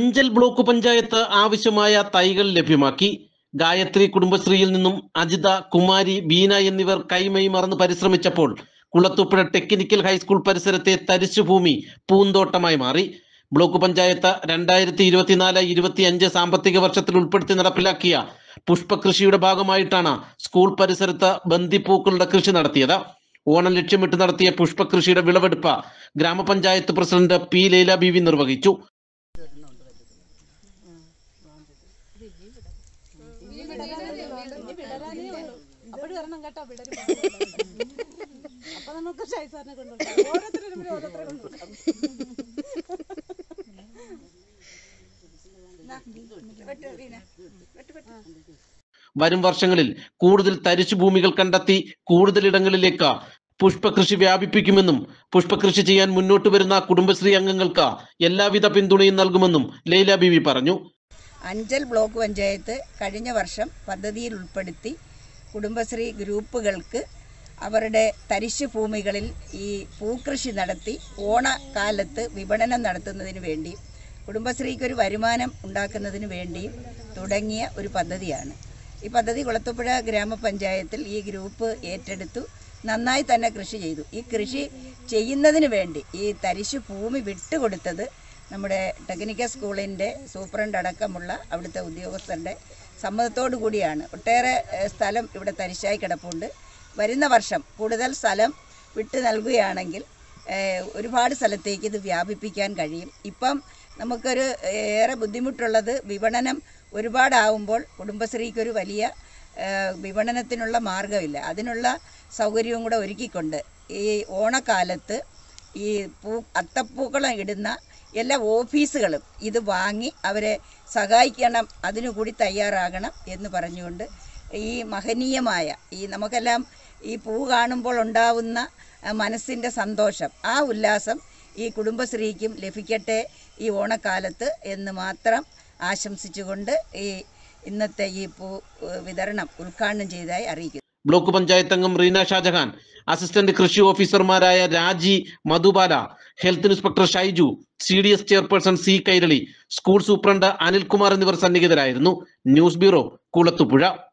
Anchal block panchayat ആവശ്യമായ തൈകൾ ലഭ്യമാക്കി. ഗായത്രി കുടുംബശ്രീയിൽ നിന്നും അജിത, കുമാരി, ബീന എന്നിവർ കൈമൈ മറന്ന് പരിശ്രമിച്ചപ്പോൾ കുളത്തൂപ്പുഴ ടെക്നിക്കൽ ഹൈസ്കൂൾ പരിസരത്തെ തരിശുഭൂമി പൂന്തോട്ടമായി മാറി. ബ്ലോക്ക് പഞ്ചായത്ത് 2024-25 സാമ്പത്തിക വർഷത്തിൽ ഉൾപ്പെടുത്തി നടപ്പിലാക്കിയ പുഷ്പകൃഷിയുടെ ഭാഗമായിട്ടാണ് സ്കൂൾ പരിസരത്ത് ബന്ദിപ്പൂക്കളുടെ കൃഷി നടത്തിയത്. ഓണം ലക്ഷ്യമിട്ട് നടത്തിയ പുഷ്പകൃഷിയുടെ വിളവെടുപ്പ് ഗ്രാമപഞ്ചായത്ത് പ്രസിഡന്റ് പി ലൈല ബീവി നിർവഹിച്ചു. വരും വർഷങ്ങളിൽ കൂടുതൽ തരിശുഭൂമികൾ കണ്ടെത്തി കൂടുതലിടങ്ങളിലേക്ക് പുഷ്പകൃഷി വ്യാപിപ്പിക്കുമെന്നും പുഷ്പകൃഷി ചെയ്യാൻ മുന്നോട്ട് വരുന്ന കുടുംബശ്രീ അംഗങ്ങൾക്ക് എല്ലാവിധ പിന്തുണയും നൽകുമെന്നും ലൈല ബീവി പറഞ്ഞു. അഞ്ചൽ ബ്ലോക്ക് പഞ്ചായത്ത് കഴിഞ്ഞ വർഷം പദ്ധതിയിൽ ഉൾപ്പെടുത്തി കുടുംബശ്രീ ഗ്രൂപ്പുകൾക്ക് അവരുടെ തരിശു ഭൂമികളിൽ ഈ പൂക്കൃഷി നടത്തി ഓണക്കാലത്ത് വിപണനം നടത്തുന്നതിന് വേണ്ടി കുടുംബശ്രീക്കൊരു വരുമാനം ഉണ്ടാക്കുന്നതിന് വേണ്ടിയും തുടങ്ങിയ ഒരു പദ്ധതിയാണ്. ഈ പദ്ധതി കുളത്തൂപ്പുഴ ഗ്രാമപഞ്ചായത്തിൽ ഈ ഗ്രൂപ്പ് ഏറ്റെടുത്തു, നന്നായി തന്നെ കൃഷി ചെയ്തു. ഈ കൃഷി ചെയ്യുന്നതിന് വേണ്ടി ഈ തരിശു ഭൂമി വിട്ടുകൊടുത്തത് നമ്മുടെ ടെക്നിക്കൽ സ്കൂളിൻ്റെ സൂപ്രണ്ട് അടക്കമുള്ള അവിടുത്തെ ഉദ്യോഗസ്ഥരുടെ സമ്മതത്തോടു കൂടിയാണ്. ഒട്ടേറെ സ്ഥലം ഇവിടെ തരിശായി കിടപ്പുണ്ട്. വരുന്ന വർഷം കൂടുതൽ സ്ഥലം വിട്ടു നൽകുകയാണെങ്കിൽ ഒരുപാട് സ്ഥലത്തേക്ക് ഇത് വ്യാപിപ്പിക്കാൻ കഴിയും. ഇപ്പം നമുക്കൊരു ഏറെ ബുദ്ധിമുട്ടുള്ളത് വിപണനം ഒരുപാടാവുമ്പോൾ കുടുംബശ്രീക്കൊരു വലിയ വിപണനത്തിനുള്ള മാർഗമില്ല. അതിനുള്ള സൗകര്യവും കൂടെ ഒരുക്കിക്കൊണ്ട് ഈ ഓണക്കാലത്ത് ഈ അത്തപ്പൂക്കളം ഇടുന്ന എല്ലാ ഓഫീസുകളും ഇത് വാങ്ങി അവരെ സഹായിക്കണം, അതിനുകൂടി തയ്യാറാകണം എന്ന് പറഞ്ഞുകൊണ്ട് ഈ മഹനീയമായ ഈ നമുക്കെല്ലാം ഈ പൂ കാണുമ്പോൾ ഉണ്ടാവുന്ന മനസ്സിൻ്റെ സന്തോഷം, ആ ഉല്ലാസം ഈ കുടുംബശ്രീക്കും ലഭിക്കട്ടെ ഈ ഓണക്കാലത്ത് എന്ന് മാത്രം ആശംസിച്ചുകൊണ്ട് ഈ ഇന്നത്തെ ഈ പൂ വിതരണം ഉദ്ഘാടനം ചെയ്തതായി അറിയിക്കുന്നു. ബ്ലോക്ക് പഞ്ചായത്ത് അംഗം റീന ഷാജഹാൻ, അസിസ്റ്റന്റ് കൃഷി ഓഫീസർമാരായ Raji, Madhubala, health inspector Shaiju, CDS chairperson C Kairali, school superintendent Anilkumar എന്നിവർ സന്നിഹിതരായിരുന്നു. News bureau, Kulathupuzha.